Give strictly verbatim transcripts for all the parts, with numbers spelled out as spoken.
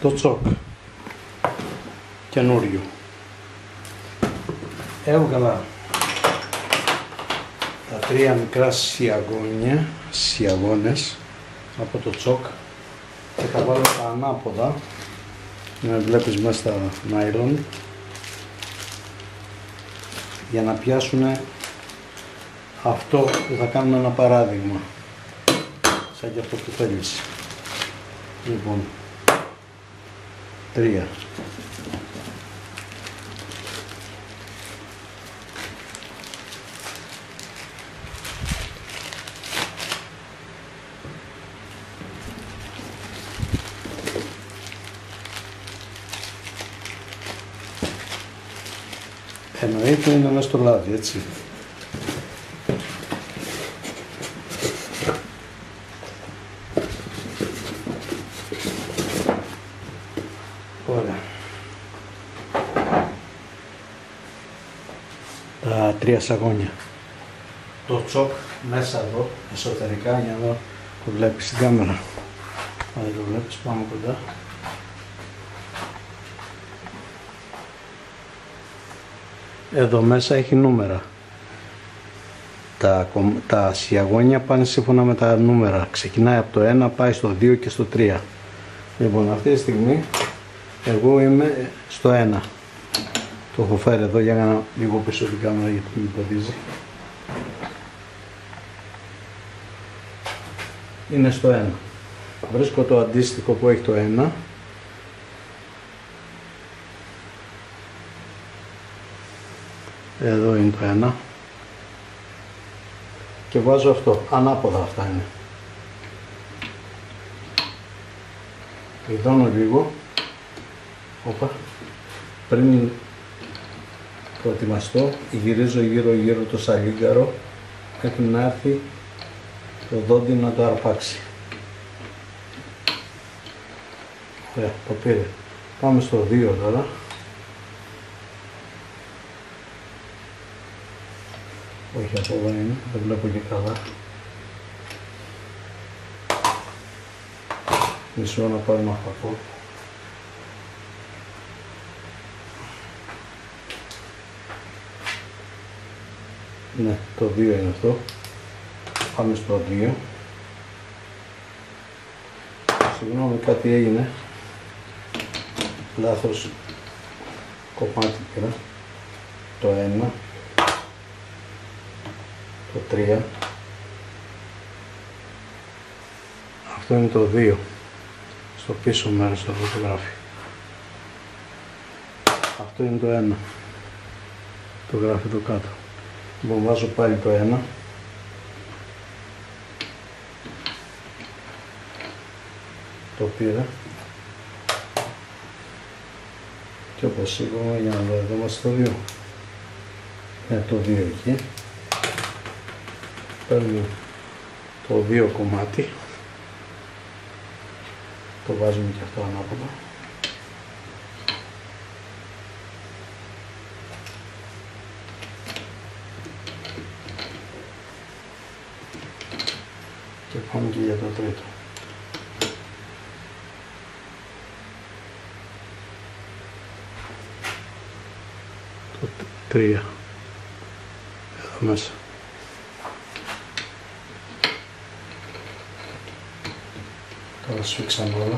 το τσόκ καινούριο. Έβγαλα τα τρία μικρά σιαγόνια, σιαγόνες από το τσόκ και τα βάλω τα ανάποδα, να βλέπεις μέσα στα νάιλον, για να πιάσουν αυτό που θα κάνουμε ένα παράδειγμα, σαν και αυτό που θέλεις. Λοιπόν, τρία. Εννοείται είναι μέσα στο λάδι, έτσι. Ωραία. Τα τρία σαγόνια. Το τσόκ μέσα εδώ, εσωτερικά, για να το βλέπεις στην κάμερα. Αν δεν το βλέπεις, πάμε κοντά. Εδώ μέσα έχει νούμερα. Τα, τα σιαγόνια πάνε σύμφωνα με τα νούμερα. Ξεκινάει από το ένα, πάει στο δύο και στο τρία. Λοιπόν, αυτή τη στιγμή εγώ είμαι στο ένα. Το έχω φέρει εδώ για να λίγο πίσω την κάμερα γιατί μην ποδίζει. Είναι στο ένα. Βρίσκω το αντίστοιχο που έχει το ένα. Εδώ είναι το ένα. Και βάζω αυτό. Ανάποδα αυτά είναι. Ειδώνω λίγο. Όπα. Πριν προετοιμαστώ, γυρίζω γύρω γύρω το σαλίγκαρο μέχρι να έρθει το δόντι να το αρπάξει. Ωραία, το πήρε. Πάμε στο δύο τώρα. Όχι, από εδώ είναι, δεν βλέπω και καλά. Μισό να πάρω ένα φακό. Ναι, το δύο είναι αυτό. Πάμε στο δύο. Συγγνώμη, κάτι έγινε. Λάθος κομμάτι πήρα. Το ένα. Το τρία. Αυτό είναι το δύο. Στο πίσω μέρος εδώ το γράφει. Αυτό είναι το ένα. Το γράφει εδώ κάτω. Λοιπόν, βάζω πάλι το ένα. Το πήρα. Και όπως είπαμε, για να δω, εδώ είμαστε το δύο. Είναι το δύο εκεί. Παίρνω το δύο κομμάτι. Το βάζουμε και αυτό ανάποδα. Και πάμε και για το τρίτο. Το τρία. Εδώ μέσα. Τώρα σφίξαμε όλα.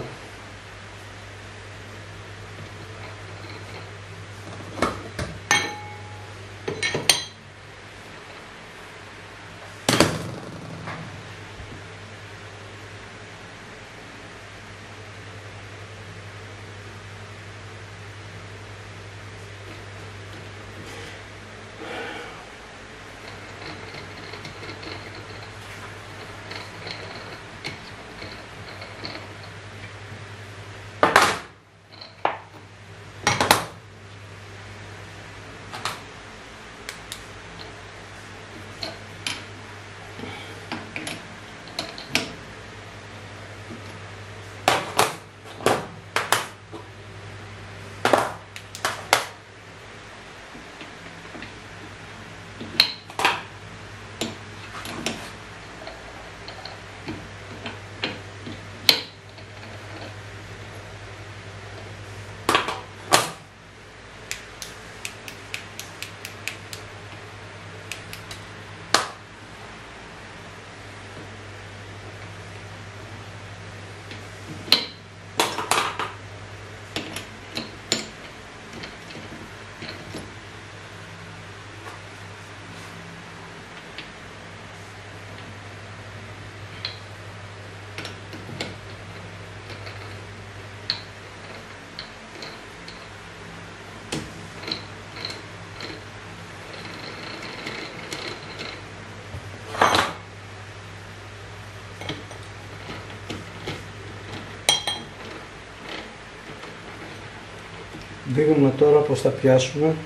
Δείχνουμε τώρα πως θα πιάσουμε,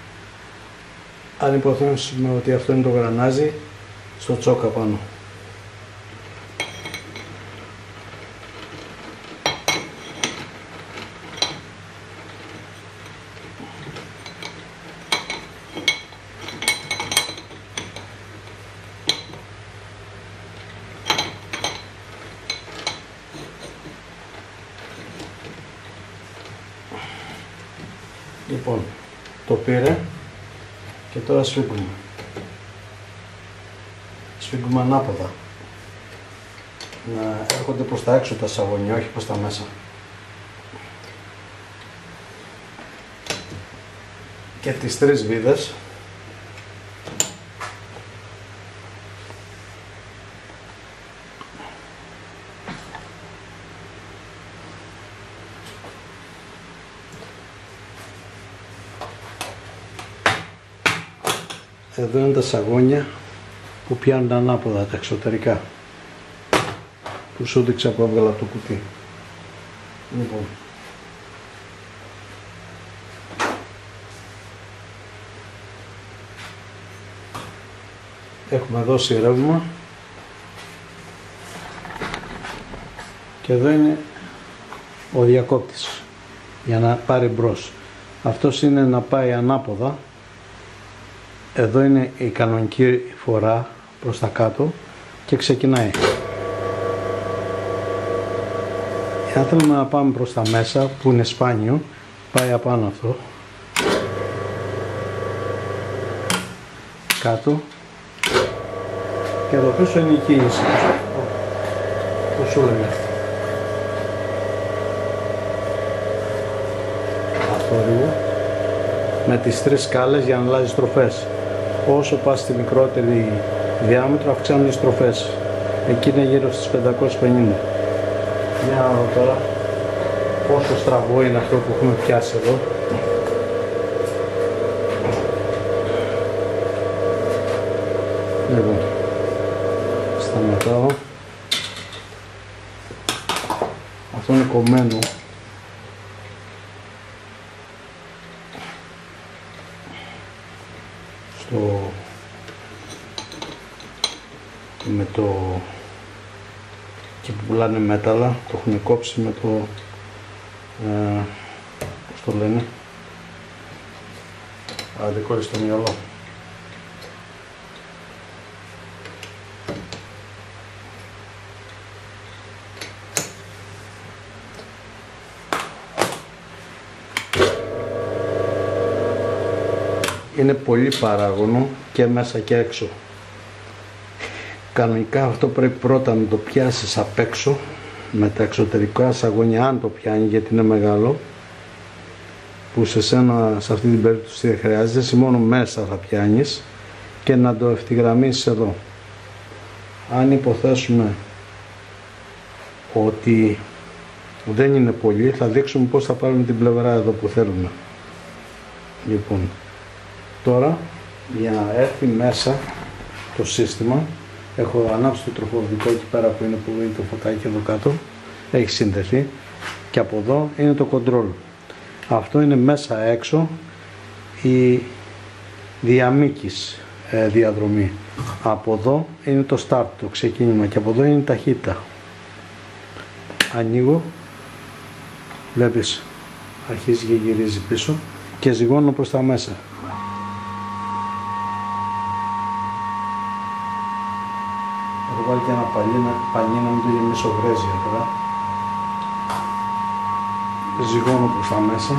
αν υποθέσουμε ότι αυτό είναι το γρανάζι, στο τσόκα πάνω. Λοιπόν, το πήρε και τώρα σφίγγουμε. Σφίγγουμε ανάποδα. Να έρχονται προς τα έξω τα σαγόνια, όχι προς τα μέσα. Και τις τρεις βίδες εδώ είναι τα σαγόνια που πιάνουν ανάποδα, τα εξωτερικά, που σου δείξα που έβγαλα το κουτί. Λοιπόν, έχουμε δώσει ρεύμα και εδώ είναι ο διακόπτης για να πάρει μπρος. Αυτός είναι να πάει ανάποδα. Εδώ είναι η κανονική φορά προς τα κάτω και ξεκινάει. Αν θέλουμε να πάμε προς τα μέσα, που είναι σπάνιο, πάει απάνω αυτό, κάτω, και εδώ πίσω είναι η κίνηση. Πώς σου λέγα. Αυτό λίγο. Με τις τρεις σκάλες για να αλλάζει στροφές. Όσο πας στη μικρότερη διάμετρο αυξάνουν οι στροφές. Εκεί είναι γύρω στις πεντακόσιες πενήντα. Για να δω τώρα πόσο στραβό είναι αυτό που έχουμε πιάσει εδώ. Λοιπόν, σταματάω. Αυτό είναι κομμένο. Στο... με το... εκεί που πουλάνε μέταλλα, το έχουν κόψει με το... Ε, πώς το λένε... αδικό στο μυαλό. Είναι πολύ παράγωνο και μέσα και έξω. Κανονικά αυτό πρέπει πρώτα να το πιάσεις απ' έξω με τα εξωτερικά σαγόνια, αν το πιάνει, γιατί είναι μεγάλο, που σε σένα σε αυτή την περίπτωση δεν χρειάζεται, εσύ μόνο μέσα θα πιάνεις, και να το ευθυγραμμίσεις εδώ. Αν υποθέσουμε ότι δεν είναι πολύ, θα δείξουμε πώς θα πάρουμε την πλευρά εδώ που θέλουμε. Λοιπόν, τώρα για να έρθει μέσα το σύστημα, έχω ανάψει το τροφοδοτικό εκεί πέρα που είναι, που είναι το φωτάκι εδώ κάτω, έχει συνδεθεί, και από εδώ είναι το control. Αυτό είναι μέσα έξω η διαμήκης ε, διαδρομή. Από εδώ είναι το start, το ξεκίνημα, και από εδώ είναι η ταχύτητα. Ανοίγω, βλέπεις αρχίζει και γυρίζει πίσω και ζυγώνω προς τα μέσα. Έχω βάλει και ένα παλί, παλί να μην το γεμίσω βρέζια τώρα. Ζυγώνω προς τα μέσα.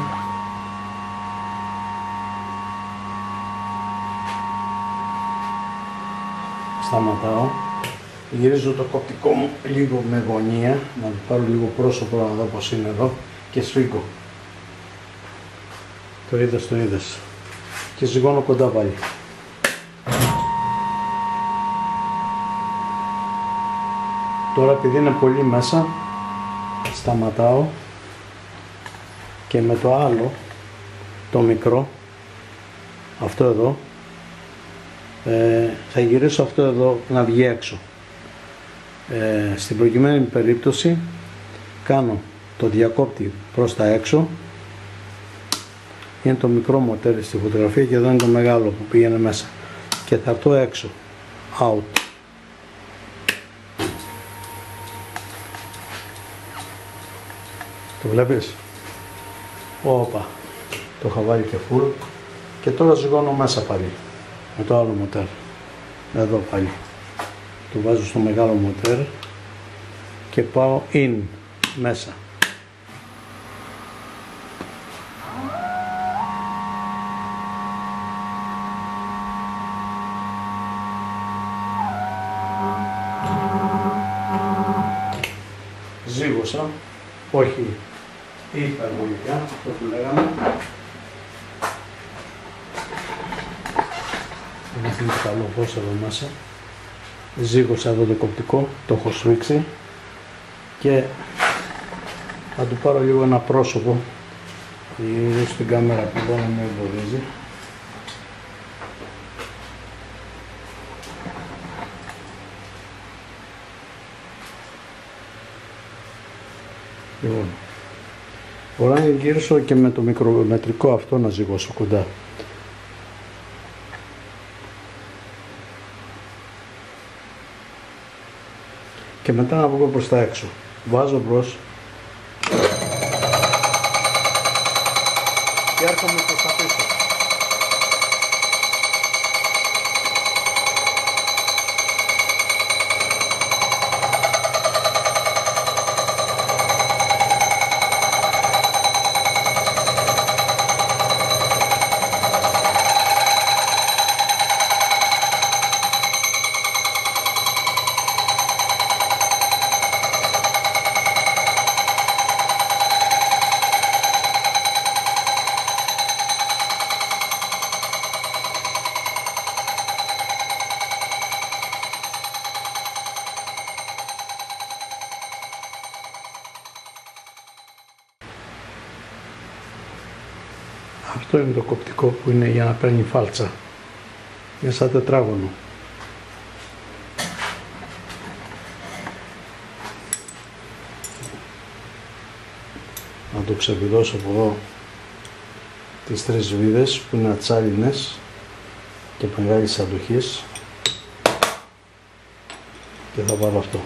Σταματάω. Γυρίζω το κοπτικό μου λίγο με γωνία, να το πάρω λίγο πρόσωπο να δω πως είναι εδώ, και σφίγγω. Το είδες, το είδες. Και ζυγώνω κοντά πάλι. Τώρα επειδή είναι πολύ μέσα, σταματάω και με το άλλο, το μικρό, αυτό εδώ, ε, θα γυρίσω αυτό εδώ να βγει έξω. Ε, στην προκειμένη περίπτωση κάνω το διακόπτη προς τα έξω είναι το μικρό μοτέρ στη φωτογραφία και εδώ είναι το μεγάλο που πήγαινε μέσα. Και θα έρθω έξω. Out. Το βλέπεις? Όπα. Το είχα βάλει και full. Και τώρα ζυγώνω μέσα πάλι. Με το άλλο μοτέρ. Εδώ πάλι. Το βάζω στο μεγάλο μοτέρ. Και πάω in. Μέσα. Ζύγωσα, όχι υπερβολικά, αυτό που λέγαμε. Είναι το καλό φως εδώ μέσα. Ζύγωσα εδώ το κοπτικό, το έχω σφίξει και θα του πάρω λίγο ένα πρόσωπο γύρω στην κάμερα που εδώ να με εμποδίζει. Λοιπόν, μπορώ να γυρίσω και με το μικρομετρικό αυτό να ζυγώσω κοντά. Και μετά να βγω προς τα έξω. Βάζω μπρος και έρχομαι προς τα πίσω. Αυτό είναι το κοπτικό που είναι για να παίρνει φάλτσα. Είναι σαν τετράγωνο. Να το ξεβιδώσω από εδώ τις τρεις βίδες που είναι ατσάλινες και μεγάλης αντοχής και θα βάλω αυτό.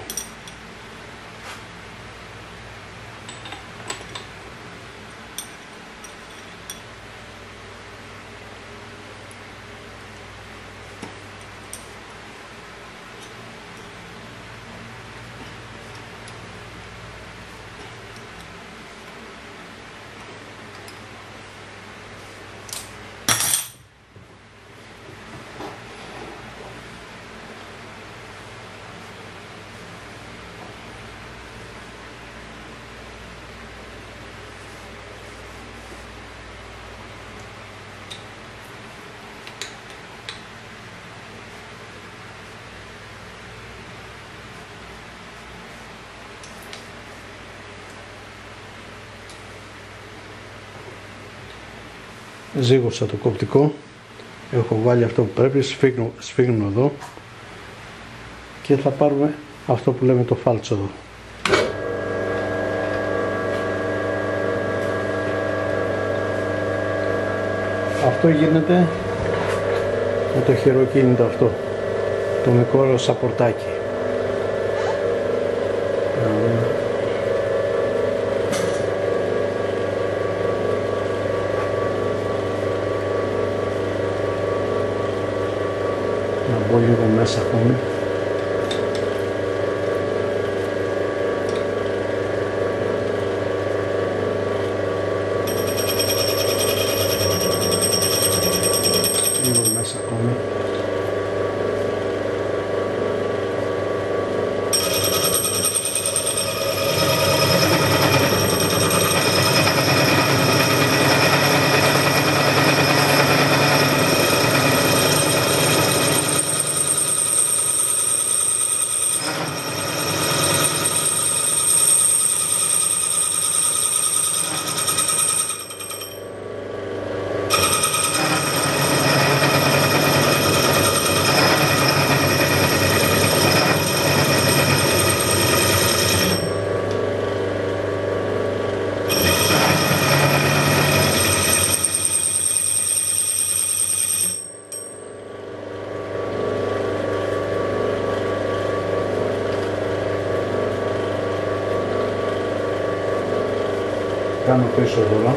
Ζύγωσα το κοπτικό, έχω βάλει αυτό που πρέπει, σφίγνω, σφίγνω εδώ και θα πάρουμε αυτό που λέμε το φάλτσο εδώ. Αυτό γίνεται με το χειροκίνητο αυτό, το μικρό σαπορτάκι. Να μπω λίγο μέσα ακόμη. Λίγο μέσα ακόμη. κάνω πίσω τώρα.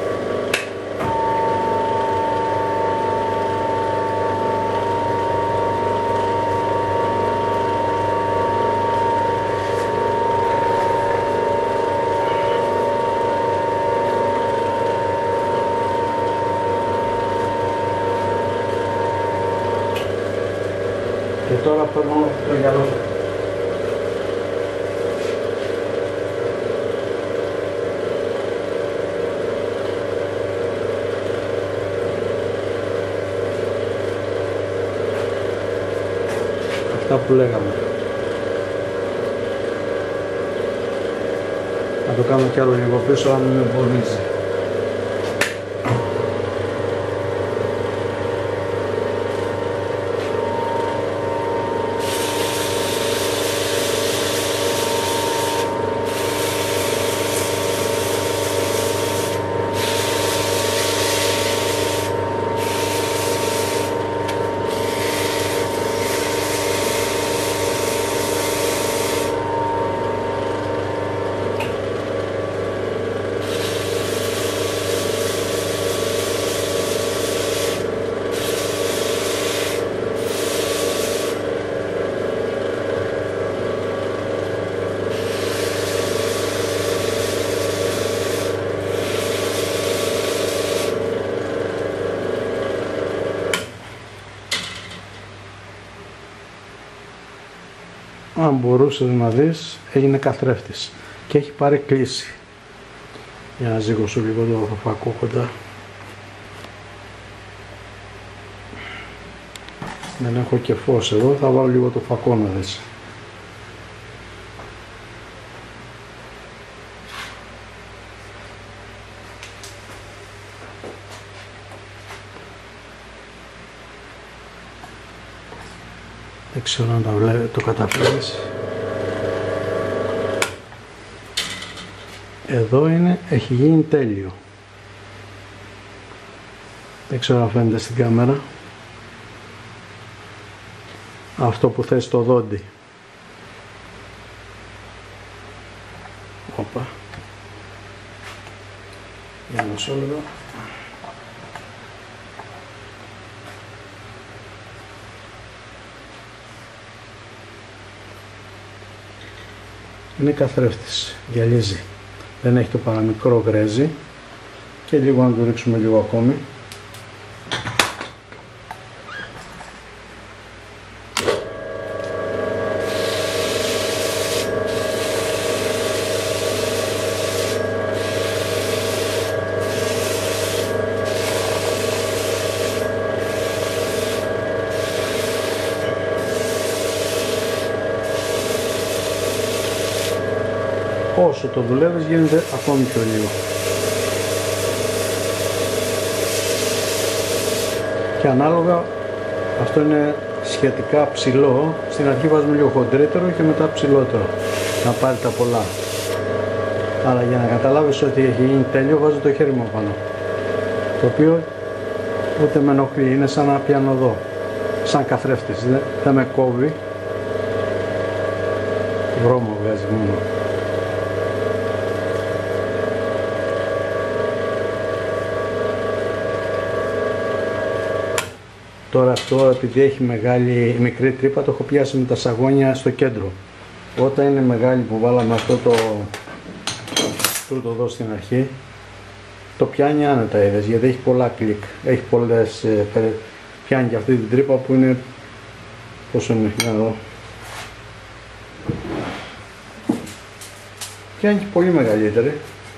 Και τώρα παίρνω το γυαλό. Αυτά που λέγαμε. Να το κάνω κι άλλο λίγο πίσω αν με εμποδίζει. Αν μπορούσες να δεις, έγινε καθρέφτης και έχει πάρει κλίση. Για να ζυγώσω λίγο το φακό κοντά. Δεν έχω και φως εδώ, θα βάλω λίγο το φακό να δεις. Δεν ξέρω αν τα βλέπει, το καταφέρεις. Εδώ είναι, έχει γίνει τέλειο. Δεν ξέρω αν φαίνεται στην κάμερα. Αυτό που θες το δόντι. Όπα. Για μισό λεπτό. Είναι καθρέφτης, γυαλίζει. Δεν έχει το παραμικρό γκρέζι και λίγο να το ρίξουμε λίγο ακόμη. Όσο το δουλεύεις γίνεται ακόμη πιο λίγο. Και ανάλογα, αυτό είναι σχετικά ψηλό, στην αρχή βάζουμε λίγο χοντρέτερο και μετά ψηλότερο, να πάρει τα πολλά. Αλλά για να καταλάβεις ότι έχει γίνει τέλειο, βάζω το χέρι μου πάνω, το οποίο ούτε με ενοχλεί, είναι σαν να πιάνω εδώ, σαν καθρέφτης, δεν, δεν με κόβει, βρώμο βγάζει μόνο. Τώρα αυτό, επειδή έχει μεγάλη, μικρή τρύπα, το έχω πιάσει με τα σαγόνια στο κέντρο. Όταν είναι μεγάλη που βάλαμε αυτό το τούτο εδώ στην αρχή, το πιάνει άνετα, είδες, γιατί έχει πολλά κλικ, έχει πολλές, πιάνει και αυτή την τρύπα που είναι, πόσο είναι, να δω, πιάνει και πολύ μεγαλύτερη,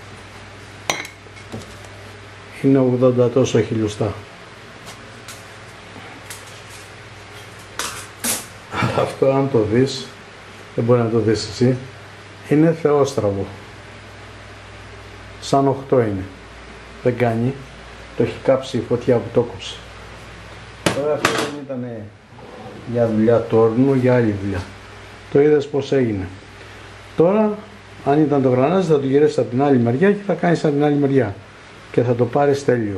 είναι ογδόντα τόσο χιλιοστά. Αυτό αν το δεις, δεν μπορεί να το δεις εσύ, είναι θεόστραβο. Σαν οκτώ είναι. Δεν κάνει. Το έχει κάψει η φωτιά που το κόψε. Τώρα αυτό δεν ήταν για δουλειά τόρνου, για άλλη δουλειά. Το είδες πως έγινε. Τώρα, αν ήταν το γρανάζι, θα το γυρίσεις από την άλλη μεριά και θα κάνεις από την άλλη μεριά. Και θα το πάρεις τέλειο.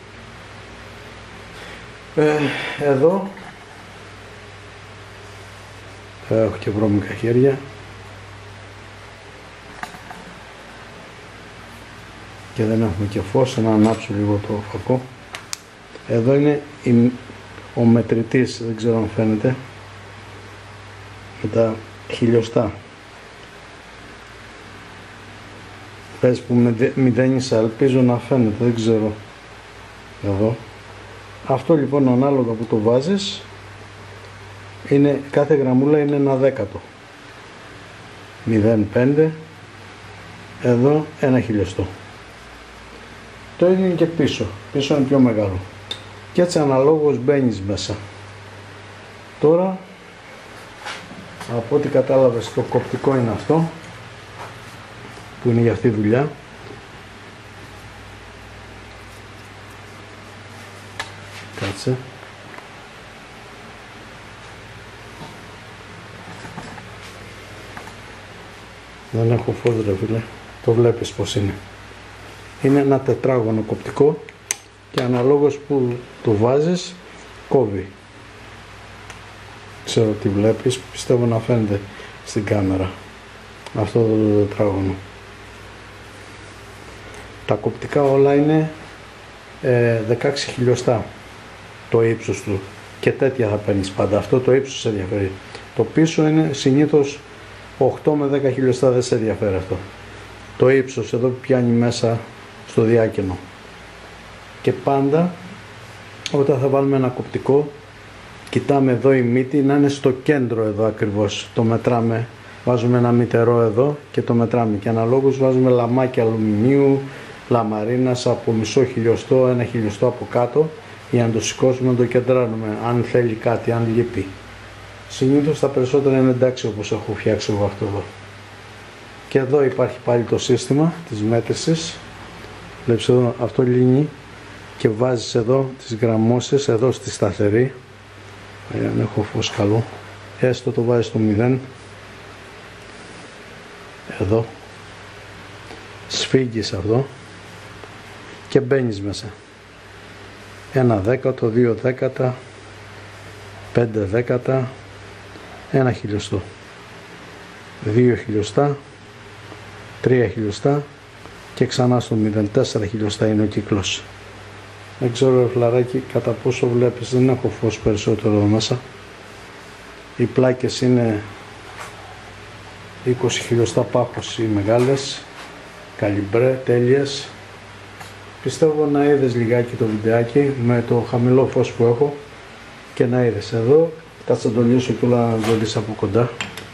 Ε, εδώ έχω και βρώμικα χέρια. και δεν έχουμε και φως, να ανάψω λίγο το φακό. Εδώ είναι η, ο μετρητής, δεν ξέρω αν φαίνεται, με τα χιλιοστά. Πες που με μηδένισα, ελπίζω να φαίνεται, δεν ξέρω. Εδώ. Αυτό λοιπόν ανάλογα που το βάζεις, είναι, κάθε γραμμούλα είναι ένα δέκατο. μηδέν κόμμα πέντε, εδώ ένα χιλιοστό. Το ίδιο είναι και πίσω, πίσω είναι πιο μεγάλο. Και έτσι αναλόγως μπαίνεις μέσα. Τώρα, από ό,τι κατάλαβες, το κοπτικό είναι αυτό, που είναι για αυτή τη δουλειά. Κάτσε. Δεν έχω φως ρε φίλε, το βλέπεις πως είναι. Είναι ένα τετράγωνο κοπτικό και αναλόγως που το βάζεις κόβει. Ξέρω τι βλέπεις, πιστεύω να φαίνεται στην κάμερα αυτό το τετράγωνο. Τα κοπτικά όλα είναι ε, δεκαέξι χιλιοστά το ύψος του και τέτοια θα παίρνεις πάντα, αυτό το ύψος σε ενδιαφέρει. Το πίσω είναι συνήθως οκτώ με δέκα χιλιοστά, δεν σε ενδιαφέρει αυτό. Το ύψος εδώ που πιάνει μέσα στο διάκαινο. Και πάντα όταν θα βάλουμε ένα κοπτικό, κοιτάμε εδώ η μύτη να είναι στο κέντρο εδώ ακριβώς. Το μετράμε, βάζουμε ένα μητερό εδώ και το μετράμε. Και αναλόγως βάζουμε λαμάκια αλουμινίου, λαμαρίνας από μισό χιλιοστό, ένα χιλιοστό από κάτω, για να το σηκώσουμε, να το κεντράνουμε, αν θέλει κάτι, αν λείπει. Συνήθως τα περισσότερα είναι εντάξει όπως έχω φτιάξει εγώ αυτό εδώ. Και εδώ υπάρχει πάλι το σύστημα της μέτρησης. Βλέπεις εδώ, αυτό λύνει και βάζεις εδώ τις γραμμώσεις, εδώ στη σταθερή. Αν έχω φως καλό, έστω το βάζεις στο μηδέν. Εδώ. Σφίγγεις αυτό και μπαίνεις μέσα. Ένα δέκατο, δύο δέκατα, πέντε δέκατα, ένα χιλιοστό, δύο χιλιοστά, τρία χιλιοστά και ξανά στο μηδέν, τέσσερα χιλιοστά είναι ο κύκλος. Δεν ξέρω φλαράκι κατά πόσο βλέπεις, δεν έχω φως περισσότερο εδώ μέσα. Οι πλάκες είναι είκοσι χιλιοστά πάχος οι μεγάλες, καλιμπρέ, τέλειες. Πιστεύω να είδες λιγάκι το βιντεάκι με το χαμηλό φως που έχω και να είδες εδώ. Κάτσε να το λύσω και όλα να το δεις από κοντά.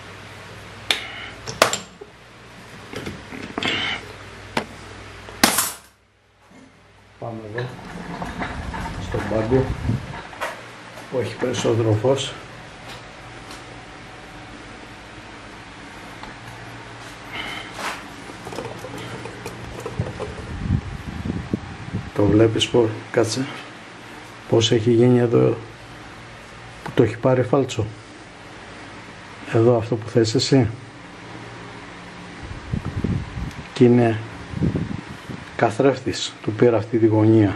Πάμε εδώ στον πάγκο που έχει περισσότερο φως. Το βλέπεις πως, κάτσε, πως έχει γίνει εδώ, που το έχει πάρει φάλτσο. Εδώ αυτό που θες εσύ. Και είναι καθρέφτης, του πήρα αυτή τη γωνία.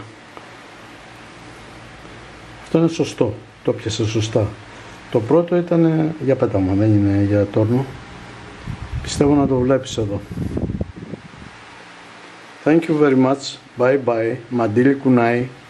Αυτό είναι σωστό, το πιάσε σωστά. Το πρώτο ήταν για πέταμα, δεν είναι για τόρνο. Πιστεύω να το βλέπεις εδώ. Thank you very much. Bye bye. Mandili kunai.